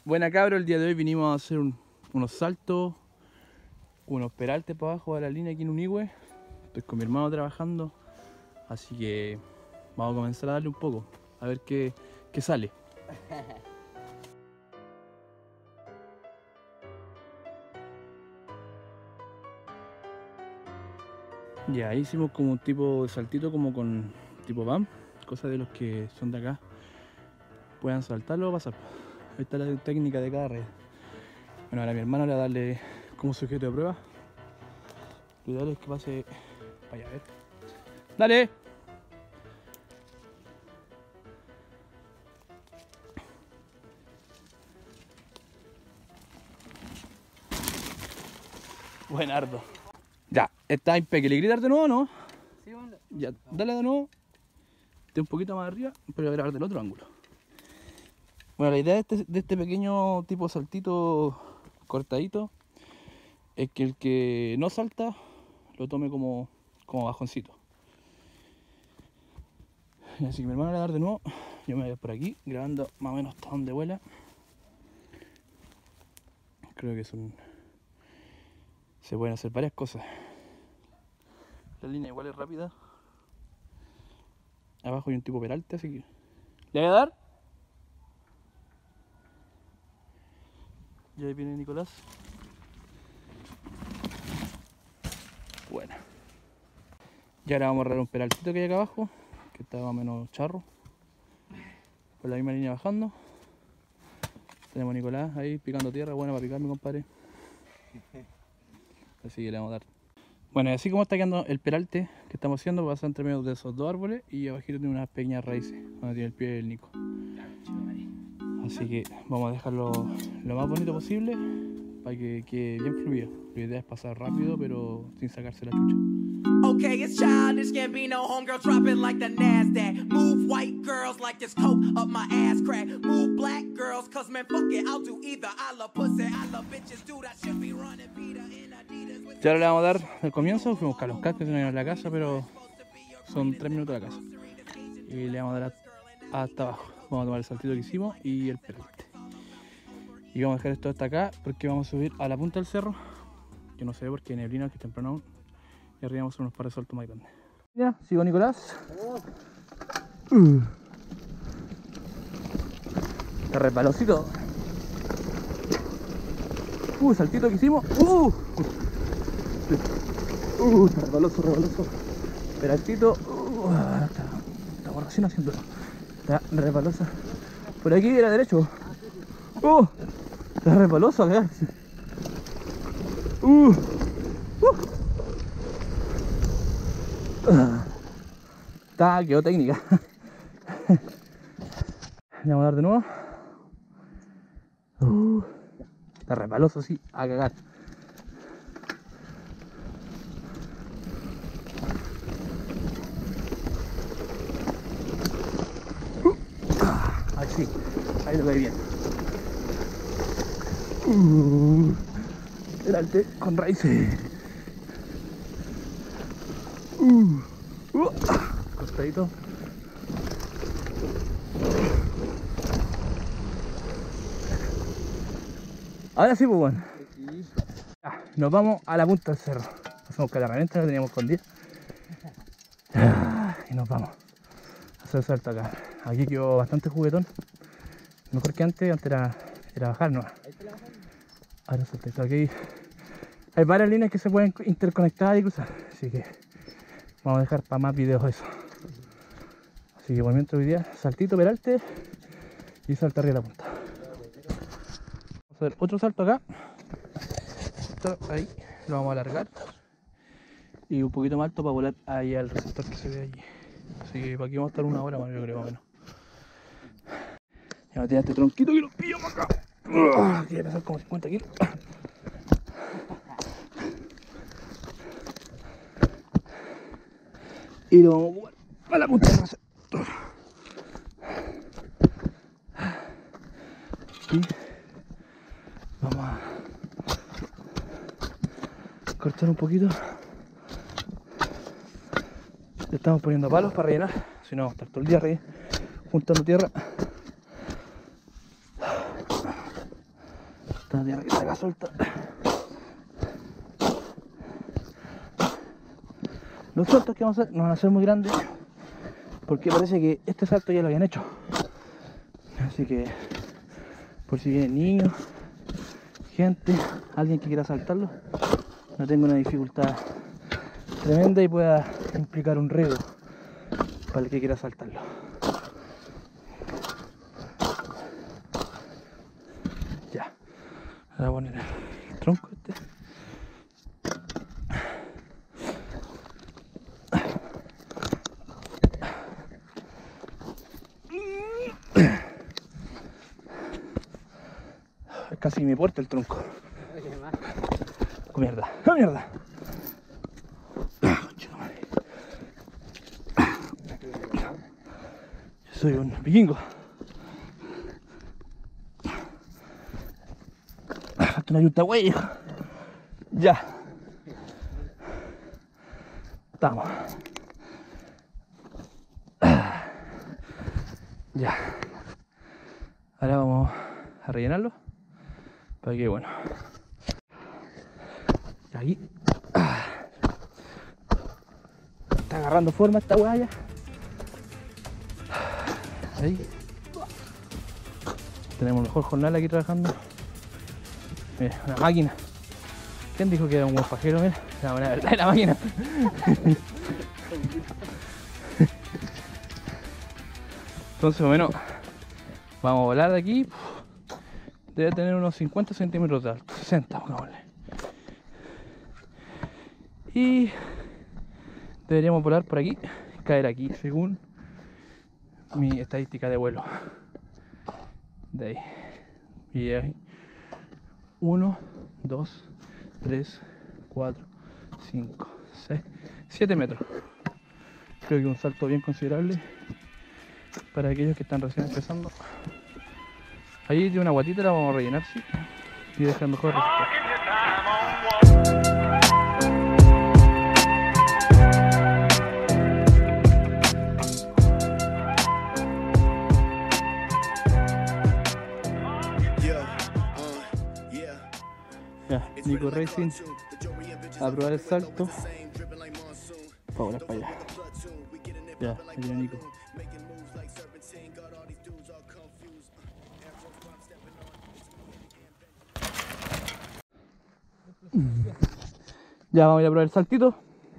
Buena cabro, el día de hoy vinimos a hacer unos saltos, unos peraltes para abajo de la línea aquí en Unihue. Estoy con mi hermano trabajando, así que vamos a comenzar a darle un poco, a ver qué sale. Ya, ahí hicimos como un tipo de saltito como con tipo BAM, cosas de los que son de acá puedan saltarlo o pasar. Ahí está la técnica de cada red. Bueno, ahora mi hermano le va a darle como sujeto de prueba. Lo ideal es que pase para allá, a ver. ¡Dale! Buenardo. Ya, está impecable. ¿Le gritar de nuevo o no? Sí, bueno. Ya, dale de nuevo. Esté un poquito más arriba, pero voy a grabar del otro ángulo. Bueno, la idea de este pequeño tipo de saltito cortadito es que el que no salta lo tome como bajoncito. Así que mi hermano le va a dar de nuevo. Yo me voy a ir por aquí grabando más o menos hasta donde vuela. Creo que se pueden hacer varias cosas. La línea igual es rápida. Abajo hay un tipo peralte, así que... ¿Le voy a dar? Y ahí viene Nicolás. Bueno. Y ahora vamos a agarrar un peraltito que hay acá abajo, que está más o menos charro. Por la misma línea bajando. Tenemos a Nicolás ahí picando tierra, buena para picar, mi compadre. Así que le vamos a dar. Bueno, y así como está quedando el peralte que estamos haciendo, pasa entre medio de esos dos árboles y abajito tiene unas pequeñas raíces, donde tiene el pie del Nico. Así que vamos a dejarlo lo más bonito posible para que quede bien fluido. La idea es pasar rápido, pero sin sacarse la chucha. Okay, it's childish, can't be no homegirl, drop it like the NASDAQ. Move white girls like this coke up my ass crack. Move black girls, cause man, fuck it, I'll do either. I love pussy, I love bitches, dude, I should be running Peter in Adidas. Ya ahora le vamos a dar el comienzo, fuimos a buscar los cascos que no iban a la casa, pero son 3 minutos de la casa. Y le vamos a dar hasta abajo. Vamos a tomar el saltito que hicimos y el peralte. Y vamos a dejar esto hasta acá porque vamos a subir a la punta del cerro, que no se ve porque hay neblina, que es temprano aún. Y arriba vamos a hacer unos pares de saltos más grandes. Ya, sigo Nicolás. Está resbalosito. Saltito que hicimos. Está resbaloso. Peraltito. Estamos recién haciendo eso. Está resbalosa. Por aquí era derecho. Está resbaloso acá. Quedó técnica. Le vamos a dar de nuevo. Está resbaloso así, a cagar. Ahí sí, ahí lo ve bien. Peralte con raíces. Costadito. Ahora sí, pues bueno. Ya, nos vamos a la punta del cerro. Hacemos que la herramienta la teníamos escondida. Y nos vamos a hacer salto acá. Aquí quedó bastante juguetón. Mejor que antes era bajar, ¿no? Ahora saltito aquí. Hay varias líneas que se pueden interconectar y cruzar. Así que vamos a dejar para más videos eso. Así que por mientras hoy día, saltito peralte y salta arriba de la punta. Vamos a hacer otro salto acá. Ahí, lo vamos a alargar. Y un poquito más alto para volar ahí al receptor que se ve allí. Así que para aquí vamos a estar una hora más, yo creo, más o menos. Ya me tiene este tronquito que lo pillamos acá. Quiere pesar como 50 kilos. Y lo vamos a jugar a la punta del receptor. Y vamos a cortar un poquito. Le estamos poniendo palos para rellenar, si no vamos a estar todo el día juntando tierra. Esta tierra que está acá suelta. Los saltos que vamos a hacer no van a ser muy grandes, porque parece que este salto ya lo habían hecho. Así que, por si vienen niños, gente, alguien que quiera saltarlo, no tengo una dificultad tremenda y pueda implicar un riesgo para el que quiera saltarlo. Ya, voy a poner el tronco este. Casi me porta el tronco. ¡Oh, mierda! ¡Oh, mierda! Yo soy un vikingo. Falta una yuta huella. Ya. Estamos. Ya. Ahora vamos a rellenarlo. Para que bueno. Y aquí. Está agarrando forma esta hueá ya. Ahí. Tenemos mejor jornal aquí trabajando. Mira, una máquina. ¿Quién dijo que era un buen pajero? Mira, la verdad de la máquina. Entonces, más o menos, vamos a volar de aquí. Debe tener unos 50 centímetros de alto, 60, pongámosle. Y deberíamos volar por aquí, caer aquí, según mi estadística de vuelo. De ahí. Y ahí. 1, 2, 3, 4, 5, 6, 7 metros. Creo que un salto bien considerable para aquellos que están recién empezando. Ahí tiene una guatita, la vamos a rellenar, sí, y dejar mejor resultado. Ya, Nico Racing, a probar el salto. Para volar para allá. Ya, ahí viene Nico. Ya vamos a ir a probar el saltito.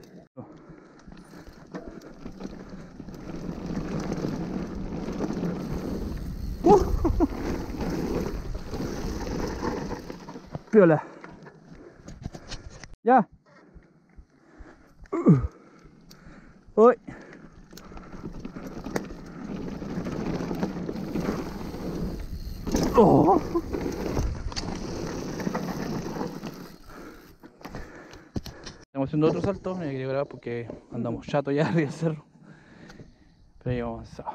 Piola. Ya. Hoy. Oh. Estamos haciendo otro salto, no quería grabar porque andamos chato ya arriba del cerro. Pero ya hemos avanzado.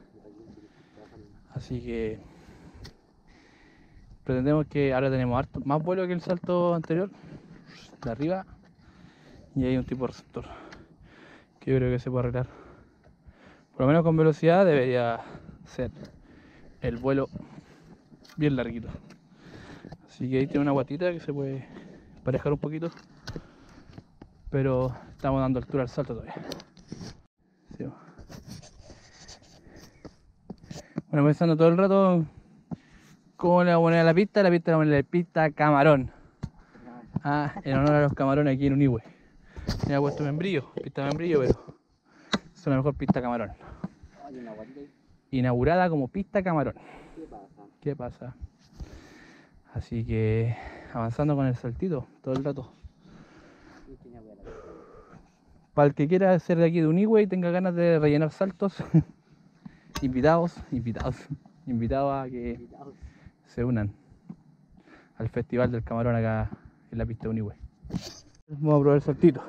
Así que pretendemos que ahora tenemos harto, más vuelo que el salto anterior, de arriba, y hay un tipo de receptor que yo creo que se puede arreglar. Por lo menos con velocidad debería ser el vuelo bien larguito. Así que ahí tiene una guatita que se puede emparejar un poquito, pero estamos dando altura al salto todavía. Sí. Bueno, pensando todo el rato cómo le vamos a poner a la pista le vamos a poner pista camarón. Ah, en honor a los camarones aquí en Unihue. Me ha puesto membrillo, pista membrillo, pero es la mejor pista camarón. Inaugurada como pista camarón. ¿Qué pasa? Así que avanzando con el saltito todo el rato. Para el que quiera ser de aquí de Unihue y tenga ganas de rellenar saltos, invitados a que se unan al Festival del Camarón acá en la pista de Unihue. Vamos a probar el saltito.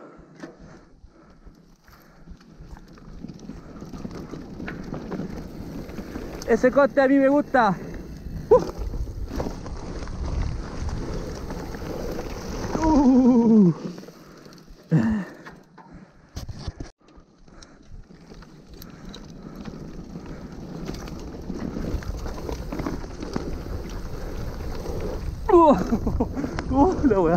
Ese coste a mí me gusta. La weá.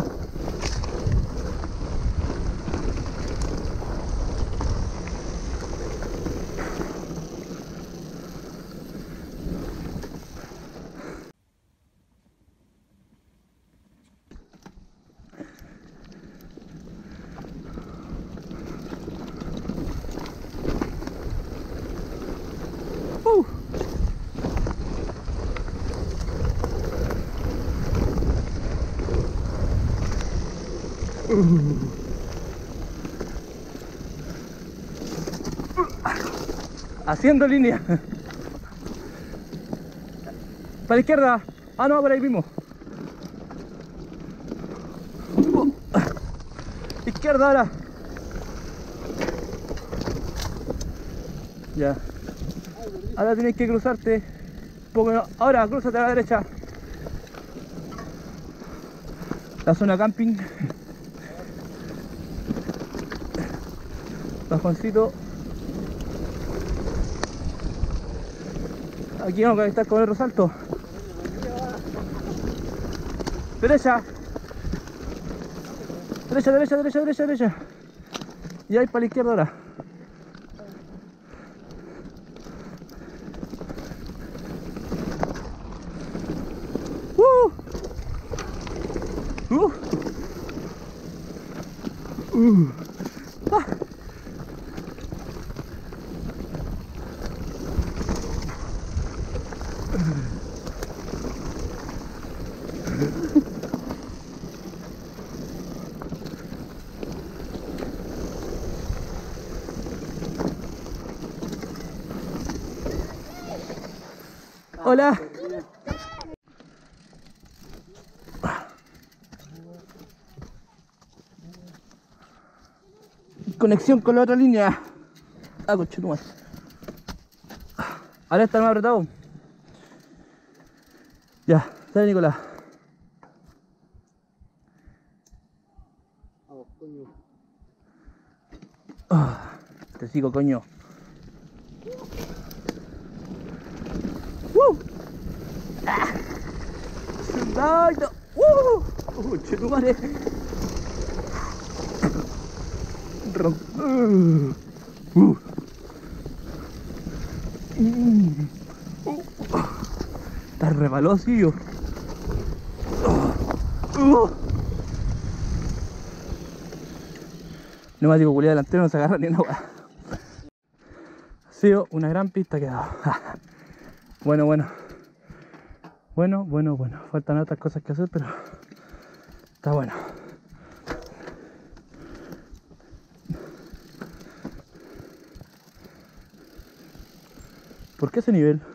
Haciendo línea. Para la izquierda. Ah, no, por ahí mismo. Izquierda ahora. Ya. Ahora tienes que cruzarte. Ahora, crúzate a la derecha. La zona camping. Bajoncito. Aquí vamos a conectar con el resalto. Derecha. Derecha, derecha, derecha, derecha, derecha. Y ahí para la izquierda ahora. Ah. Hola. Conexión con la otra línea. Ah, conchetumare. Ahora está más apretado. Ya, dale Nicolás. Te sigo, coño. ¡Ay, no! Conchetumare. Está rebalosio. Neumático culiado delantero, no se agarra ni una hueá. Ha sido una gran pista quedado. Bueno. Faltan otras cosas que hacer, pero está bueno. ¿Por qué ese nivel?